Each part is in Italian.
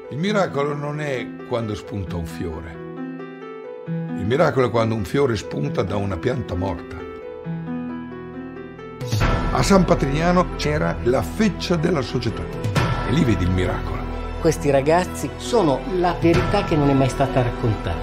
Il miracolo non è quando spunta un fiore. Il miracolo è quando un fiore spunta da una pianta morta. A San Patrignano c'era la feccia della società. E lì vedi il miracolo. Questi ragazzi sono la verità che non è mai stata raccontata.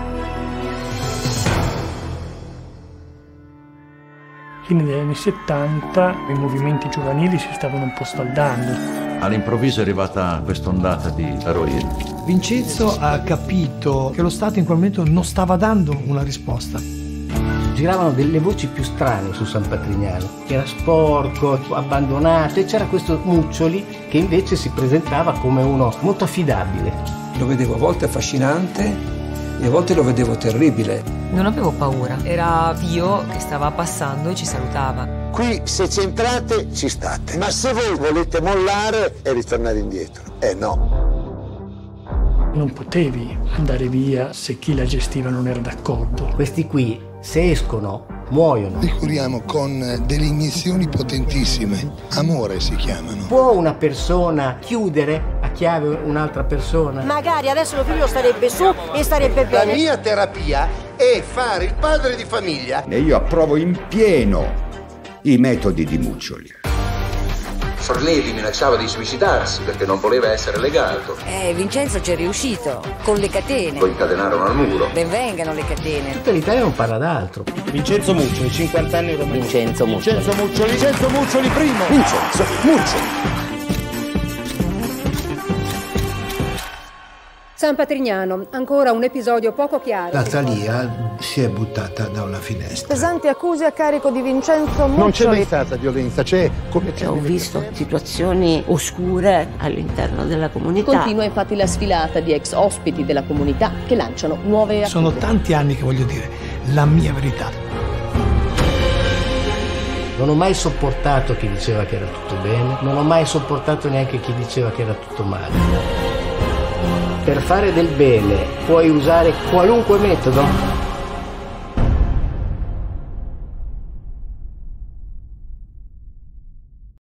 Fine degli anni 70 i movimenti giovanili si stavano un po' scaldando. All'improvviso è arrivata quest'ondata di eroismo. Vincenzo ha capito che lo Stato in quel momento non stava dando una risposta. Giravano delle voci più strane su San Patrignano, che era sporco, abbandonato, e c'era questo Muccioli che invece si presentava come uno molto affidabile. Lo vedevo a volte affascinante e a volte lo vedevo terribile. Non avevo paura, era Pio che stava passando e ci salutava. Qui se c'entrate ci state, ma se voi volete mollare e ritornare indietro, no. Non potevi andare via se chi la gestiva non era d'accordo. Questi qui, se escono, muoiono. Li curiamo con delle iniezioni potentissime. Amore si chiamano. Può una persona chiudere a chiave un'altra persona? Magari adesso mio figlio starebbe su e starebbe bene. La mia terapia è fare il padre di famiglia. E io approvo in pieno i metodi di Muccioli. Fornelli minacciava di suicidarsi perché non voleva essere legato. Vincenzo ci è riuscito, con le catene. Lo incatenarono al muro. Ben vengano le catene. Tutta l'Italia non parla d'altro. Vincenzo Muccioli, 50 anni ormai. Vincenzo Muccioli. Vincenzo Muccioli primo. Vincenzo Muccioli. San Patrignano, ancora un episodio poco chiaro. La Thalia si è buttata da una finestra. Pesanti accuse a carico di Vincenzo Muccioli. Non c'è mai stata violenza, Ho visto situazioni oscure all'interno della comunità. Continua infatti la sfilata di ex ospiti della comunità che lanciano nuove accuse. Sono tanti anni che voglio dire la mia verità. Non ho mai sopportato chi diceva che era tutto bene, non ho mai sopportato neanche chi diceva che era tutto male. Per fare del bene puoi usare qualunque metodo.